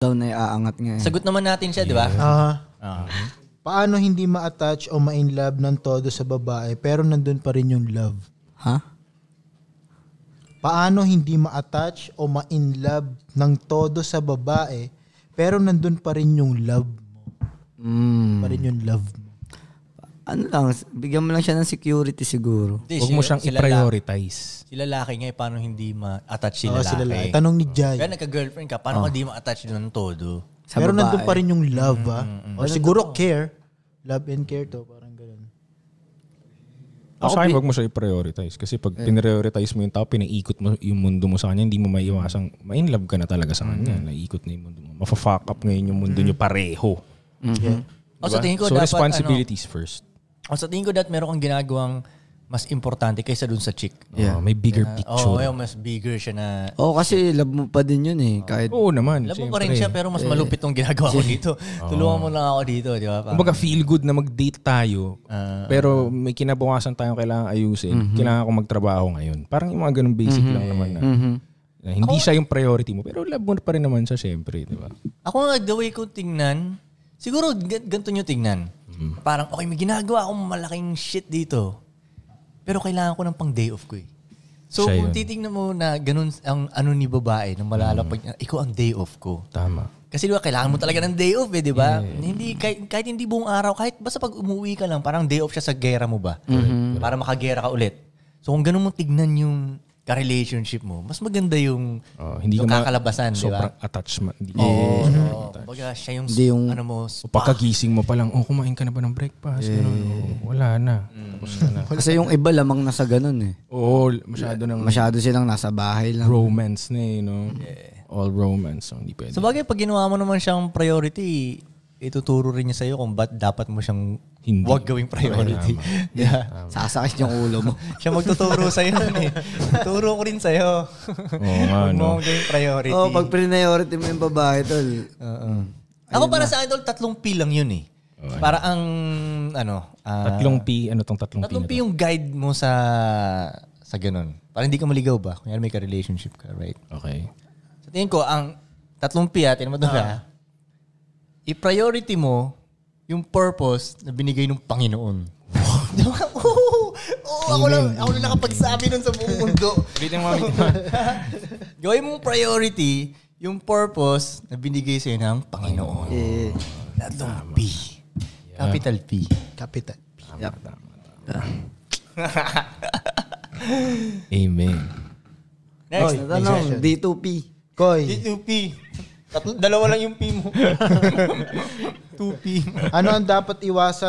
daw na iaangat nga. Sagot naman natin siya, di ba? Paano hindi ma-attach o ma-in love ng todo sa babae pero nandun pa rin yung love? Ha? Paano hindi ma-attach o ma-in love ng todo sa babae pero nandun pa rin yung love mo? Pa rin yung love mo. Ano lang, bigyan mo lang siya ng security siguro. Huwag mo siyang i-prioritize. Si lalaki nga, paano hindi ma-attach si lalaki? Tanong ni Jai. Kaya nagka-girlfriend ka, paano ka hindi ma-attach doon ng todo? Pero nandun pa rin yung love, Or siguro care. Love and care to, parang gano'n. Sa akin, huwag mo siya i-prioritize. Kasi pag pinrioritize mo yung tao, pinaiikot mo yung mundo mo sa kanya, hindi mo maiiwasang, ma-in-love ka na talaga sa kanya. Naiikot na yung mundo mo. Mafa-fuck up ngayon yung mundo nyo pareho. Yeah. Sa tingin ko, so, dapat, responsibilities first. Sa tingin ko, dapat meron kang ginagawang mas importante kaysa dun sa chick. May bigger picture. Mas bigger siya na... kasi love mo pa din yun eh. Kahit... Oo naman. Love mo pa rin siya, pero mas malupit tong ginagawa ko dito. Tulungan mo lang ako dito, di ba? Kumbaga feel good na mag-date tayo, pero may kinabukasan tayong kailangan ayusin. Kailangan ko magtrabaho ngayon. Parang yung mga ganun basic lang naman na. Hindi siya yung priority mo, pero love mo pa rin naman siya syempre, di ba? Ako nga, the way ko tingnan, siguro ganito nyo tingnan. Parang, okay, may ginagawa akong malaking shit dito. Pero kailangan ko ng pang day off ko eh. So siya kung yun. titingnan mo na ganun ang ano ni babae, nang malalapag niya, ikaw ang day off ko. Tama. Kasi diba, kailangan mo talaga ng day off eh, di ba? Hindi, kahit hindi buong araw, kahit basta pag umuwi ka lang, parang day off siya sa gera mo ba? Para makagera ka ulit. So kung ganun mo tignan yung ka-relationship mo, mas maganda yung, hindi yung ka kakalabasan, di ba? sobrang attachment. Baga siya yung, ano mo, pagkagising mo pa lang, kumain ka na ba ng breakfast? Wala na. Tapos na. Kasi yung iba lamang nasa ganun eh. Oo, masyado silang nasa bahay lang. Romance na eh, no? All romance. So, hindi pwede. So bagay, pag ginawa mo naman siyang priority, ituturo rin niya sa'yo kung ba't dapat mo siyang huwag gawing priority. Sasakit yung ulo mo. Siya magtuturo sa'yo nun eh. Turo ko rin sa'yo. Huwag mo gawing priority. Pag priority mo yung babae, tol. Ako para sa akin, tol, 3 P lang yun eh. Para ang, 3 P, ano tong 3 P? 3 P yung guide mo sa ganun. Para hindi ka maligaw ba? Kung may ka-relationship ka, right? Okay. Sa tingin ko, ang 3 P, tinan mo doon i-priority mo yung purpose na binigay ng Panginoon. Di ba? Ako lang nakapagsabi nun sa buong mundo. Gawin mong priority yung purpose na binigay sa'yo ng Panginoon. Tatlong P. Capital P. Capital P. Yep. Amen. Next. D2P. Koy. D2P. Dalawa lang yung P mo. 2P. Ano ang dapat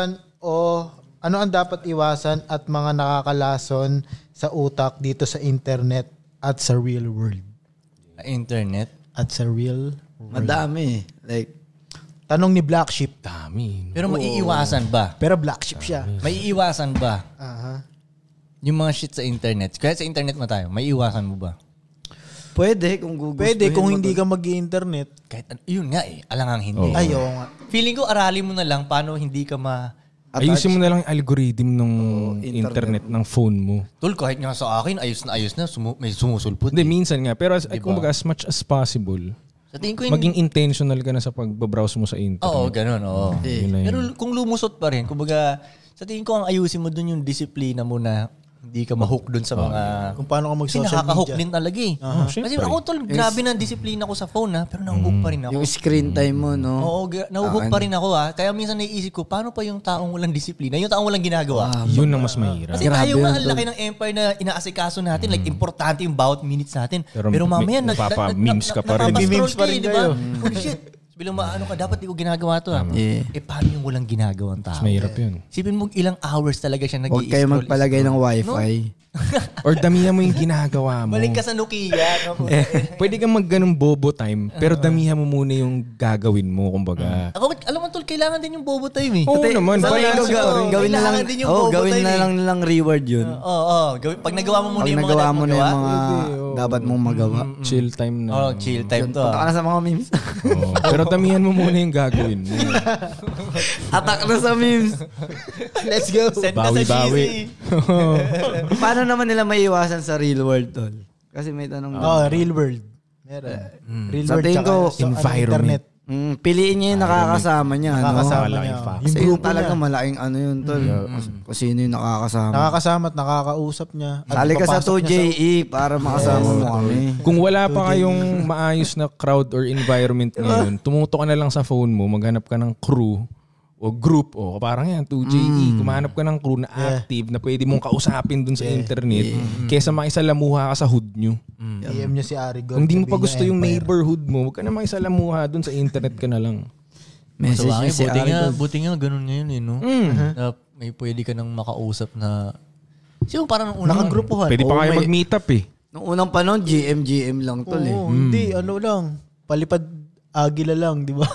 iwasan at mga nakakalason sa utak dito sa internet at sa real world? Internet? At sa real world. Madami. Like, tanong ni Black Sheep. Dami. Pero maiiwasan ba? Pero Black Sheep siya. Maiiwasan ba? Yung mga shit sa internet. Kaya sa internet mo tayo, maiiwasan mo ba? pwede kung gugustuhin. Pwede kung hindi ka mag-internet. Kahit, yun nga eh. Alangang hindi. Ay, oo nga. Feeling ko, aralin mo na lang paano hindi ka ayusin mo na lang yung algorithm ng internet ng phone mo. Tol, kahit nga sa akin, ayos na. May sumusulpot. Hindi, minsan nga. Pero kumbaga, as much as possible, sa tingin ko maging intentional ka na sa pagbabrowse mo sa internet. Oo, ganun. Oo. Pero kung lumusot pa rin, kumbaga, sa tingin ko ang ayusin mo dun yung disiplina mo na hindi ka ma-hook dun sa mga... Kung paano ka mag-social media. Kasi nakaka-hook media. din talaga eh. Kasi ako tol, grabe na disiplina ko sa phone pero nahuhook pa rin ako. Yung screen time mo, no? Oo, nahuhook pa rin ako Kaya minsan naiisip ko, paano pa yung taong walang disiplina? Yung taong walang ginagawa. Yun ang mas mahirap. Kasi tayo nga, ang laki ng empire na inaasikaso natin. Like, importante yung bawat minutes natin. Pero mamaya, memes ka pa rin. Memes pa rin kayo. Holy shit. Bilang maano ka, dapat di ko ginagawa to paano yung walang ginagawang tao? Mas mahirap yun. Sipin mo ilang hours talaga siya nag-i-scroll. Huwag kayo magpalagay ng wifi. Or damihan mo yung ginagawa mo. Balik ka sa Nokia. Pwede kang mag-ganong bobo time, pero damihan mo muna yung gagawin mo, kumbaga. Ako, alam mo tol, kailangan din yung bobo time eh. Oo naman. Gawin na lang nilang reward yun. Oo. Pag nagawa mo muna yung mga nagawa mo na yung mga dapat mong magawa. Chill time na. Chill time to. Punta ka na sa mga memes. Pero damihan mo muna yung gagawin mo. Attack na sa memes. Let's go. Send ka sa Bawi-bawi. Paano naman nila maiiwasan sa real world, tol? Kasi may tanong. Real world. Meron. Real Sa world tingin tsaka ko, sa environment. internet. Piliin niya yung nakakasama niya. Nakakasama Malaking niya. factor. Kasi Yung yung grupo talaga niya. malaking ano yun, tol. Kung sino yung nakakasama. Nakakasama at nakakausap niya. At Sali ka sa ipapasok niya 2JE para makasama mo kami. Kung wala pa kayong maayos na crowd or environment ngayon, tumuto ka na lang sa phone mo, maghanap ka ng crew o group, o parang yan, 2JE. Kumahanap ka ng crew na active, na pwede mong kausapin dun sa internet, kesa makisalamuha ka sa hood nyo. DM niya si Arigon. Kung hindi mo pa sabihin gusto niya yung Empire. neighborhood mo, huwag ka na makisalamuha dun sa internet ka na lang. Message niya si Arigon. Buti nga ganun ngayon eh, no? Na may pwede ka nang makausap na... Sino parang nung unang... Nakagrupuhan. Pwede pa kayo may- mag-meet up eh. Nung unang panahon, GM lang, tol. Oo, hindi. Ano lang. Palipad agila lang, di ba?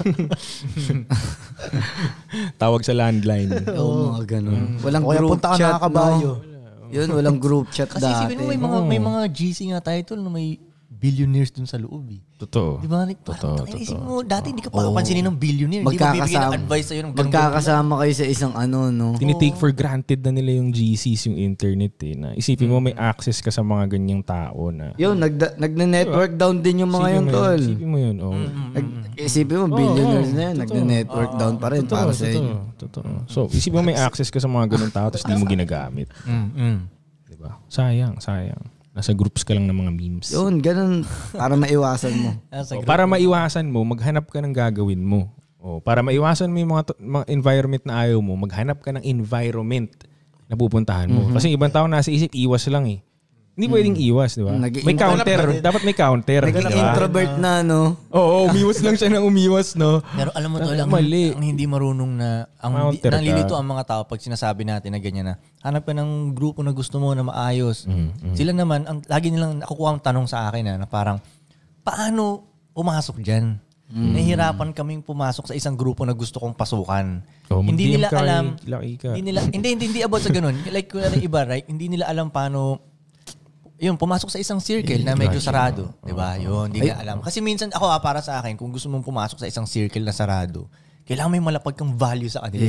Tawag sa landline. Oo, mga ganun. Walang O kaya group punta ka chat, nakakabayo. no? Yun, walang group chat Kasi dati. isipin mo, may mga GC nga title na may billionaires dun sa loob eh. Totoo. Di ba? Totoo. Isipin mo, dati hindi ka papansinin ng billionaire. Hindi mo bibigyan ng advice sa'yo ng ganun. Magkakasama kayo sa isang ano, no? Tinitake for granted na nila yung GCs, yung internet eh. Na isipin mo may access ka sa mga ganyang tao na... Yun, nagne-network down din yung mga yun, tol. Isipin mo yun. Oh. Isipin mo, billionaires na yun, nagne-network down pa rin para sa inyo. Totoo. So, isipin mo may access ka sa mga ganung tao tapos di mo ginagamit. Diba? Sayang. Nasa groups ka lang ng mga memes. Yun, ganun, para maiwasan mo. Para maiwasan mo, maghanap ka ng gagawin mo. Para maiwasan mo yung mga environment na ayaw mo, maghanap ka ng environment na pupuntahan mo. Kasi ibang tao nasa isip, iwas lang eh. Hindi pwedeng iwas, di ba? May counter. Dapat may counter. Naging introvert na, no? Oo, umiwas lang siya ng umiwas, no? Pero alam mo to, ang hindi marunong na, Counter ka. nalilito ang mga tao pag sinasabi natin na ganyan na, hanap ka ng grupo na gusto mo na maayos. Sila naman, lagi nilang nakukuha ang tanong sa akin na parang, paano pumasok dyan? Nahihirapan kaming pumasok sa isang grupo na gusto kong pasukan. Hindi nila alam, hindi about sa ganun. Like, kung iba, right? Hindi nila alam paano, yun, pumasok sa isang circle na medyo sarado. Diba? Yun, hindi nila alam. Kasi minsan, ako para sa akin, kung gusto mong pumasok sa isang circle na sarado, kailangan may malapag kang value sa kanila.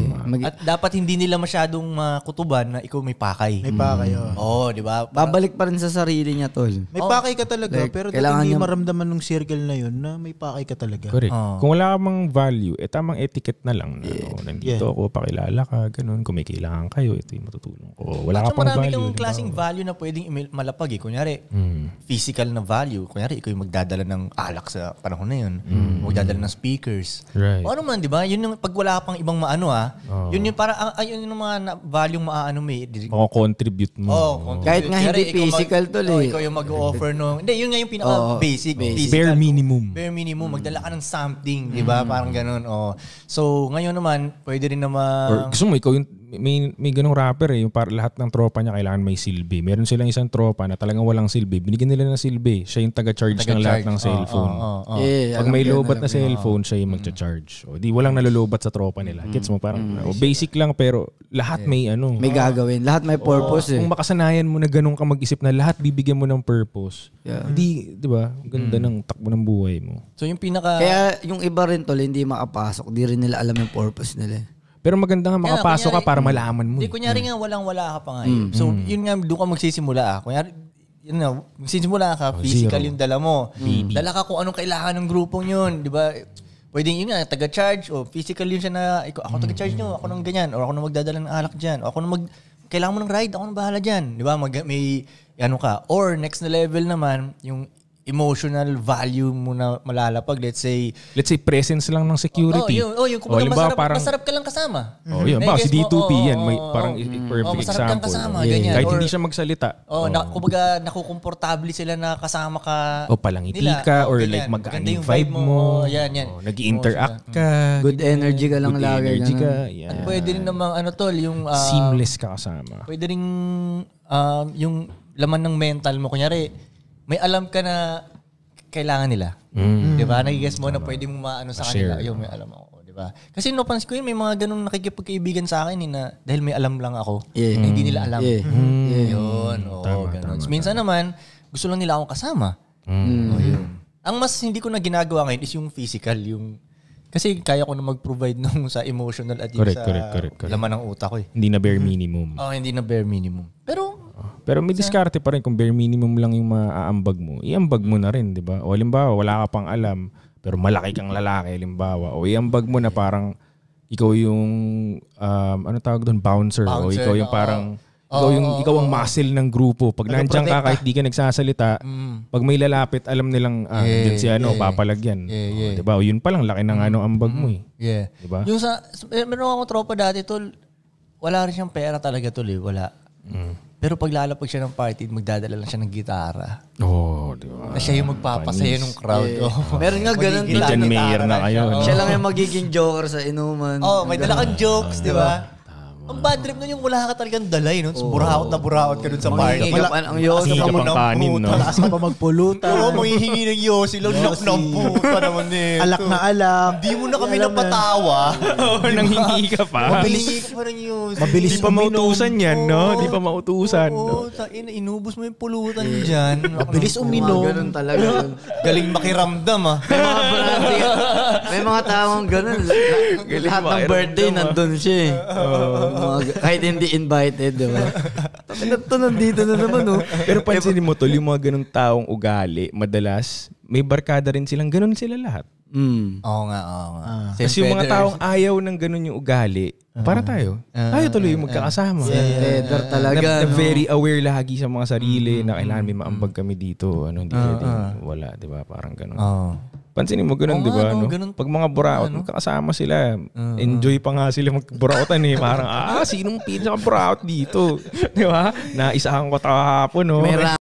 At dapat hindi nila masyadong kutuban na ikaw may pakay. May pakay, Oo, di ba? Babalik pa rin sa sarili niya, tol. May pakay ka talaga, Like, pero kailangan hindi niya- maramdaman ng circle na yun na may pakay ka talaga. Correct. Kung wala ka mang value, tamang etiquette na lang. Nandito ako, pakilala ka, ganun. Kung may kailangan kayo, ito yung matutulong ko. Wala At ka pang marami value. kang klaseng value na pwedeng malapag eh. Kunyari, physical na value. Kunyari, ikaw yung magdadala ng alak sa panahon na yun. Magdadala ng speakers. Right. O ano man, di ba? Yun yung pag wala pang ibang maano yun yung para yun yung mga value maano may. Mako-contribute mo. Kahit nga hindi physical, tol eh. Ikaw yung mag-offer no. Hindi, yun nga yung pinaka-basic. Bare minimum. Bare minimum. Magdala ka ng something, di ba? Parang ganun. So, ngayon naman, pwede rin naman... Or gusto mo, ikaw yung may ganung rapper eh, yung para lahat ng tropa niya kailangan may silbi. Meron silang isang tropa na talagang walang silbi. Binigyan nila ng silbi. Siya yung taga-charge ng lahat ng cellphone. Pag may lobat na cellphone, siya yung magcha-charge. O di walang nalolobat sa tropa nila. Gets mo? Parang basic lang pero lahat may ano. May gagawin. Lahat may purpose eh. Kung makasanayan mo na ganun ka mag-isip na lahat bibigyan mo ng purpose. Hindi, di ba? Ganda ng takbo ng buhay mo. So yung pinaka... Kaya yung iba rin, tol, hindi makapasok. Di rin nila alam yung purpose nila. Pero maganda nga makapasok ka para malaman mo. Hindi, kunyari nga walang-wala ka pa nga. So, yun nga, doon ka magsisimula. Kunyari, yun nga, magsisimula ka, physical yung dala mo. Dala ka kung anong kailangan ng grupong yun. Di ba? Pwedeng yun nga, taga-charge, o physical yun siya na, ako taga-charge nyo, ako nang ganyan, o ako nang magdadala ng alak dyan, o ako nang kailangan mo ng ride, ako nang bahala dyan. Di ba? May, ano ka. Or, next na level naman, yung emotional value mo na malalapag. Let's say presence lang ng security. Yung kumbaga masarap ka lang kasama. Yun. Si D2P yan. May parang perfect masarap kang example. kasama, ganyan. Kahit hindi siya magsalita. Kumbaga nakukomportable sila na kasama ka. O palangiti ka or like magaan yung vibe mo. Yan. Nag-interact ka. Good energy ka lang lagi. Good energy ka. At pwede rin namang yung... seamless ka kasama. Pwede rin yung laman ng mental mo. Kunyari, may alam ka na kailangan nila. Di ba? Nag-guess mo na pwede mo maano sa kanila. Yung may alam ako. Di ba? Kasi napansin ko yun, may mga ganun nakikipagkaibigan sa akin na dahil may alam lang ako, na hindi nila alam. Yun. Ganun. Minsan naman, gusto lang nila akong kasama. Yun. Ang mas hindi ko na ginagawa ngayon is yung physical. Kasi kaya ko na mag-provide nung sa emotional at yung sa correct. laman ng utak ko. Hindi na bare minimum. Hindi na bare minimum. Pero Pero may diskarte pa rin kung bare minimum lang yung maaambag mo. Iambag mo na rin, di ba? O halimbawa, wala ka pang alam, pero malaki kang lalaki, halimbawa. O iambag mo na parang ikaw yung, ano tawag doon, bouncer. O ikaw yung parang, ikaw ang muscle ng grupo. Pag nandiyan ka, kahit di ka nagsasalita, pag may lalapit, alam nilang, yun si papalagyan. Di ba? O yun pa lang, laki ng ambag mo eh. Yeah. Di ba? Yung meron akong tropa dati, tol, wala rin siyang pera talaga, tol eh. Wala. Pero pag lalapag siya ng party, magdadala lang siya ng gitara. Di ba? Na siya yung magpapasaya ng crowd. Meron nga ganun. Legend mayor na kayo. Siya lang yung magiging joker sa inuman. May dala kang jokes, di ba? Ang bad trip nun yung wala ka talagang dalay, no? So, buraot ka dun sa party. Ang yosi ka pang kanin, no? Malakas ka pa magpulutan. Oo, manghihingi ng yosi. Lagnak ng puta naman eh. Alak na alak. Di mo na kami napatawa. Nanghingi ka pa. Mabilis ka pa ng yosi. Mabilis Di pa mautusan yan, no? Di pa mautusan. Oo, inubos mo yung pulutan dyan. Mabilis uminom. Ganun talaga. Galing makiramdam, ah. May mga brandy. May mga taong ganun. Lahat ng birthday nandun siya eh. Kahit hindi invited, di ba? Ito nandito na naman, no? Pero pansinin mo tol, yung mga ganung taong ugali, madalas, may barkada rin silang ganun sila lahat. Oo nga. Kasi yung mga taong ayaw ng ganun yung ugali, para tayo. Tayo tuloy yung magkakasama. Tether talaga, na very aware lagi sa mga sarili na kailangan may maambag kami dito. Hindi pwedeng wala, di ba? Parang ganun. Pansinin mo ganun, di ba? No? Pag mga buraot, magkakasama sila. Enjoy pa nga sila magburautan eh. Parang, sinong pinaka buraot dito? Di ba? Naisahan ko kahapon, no?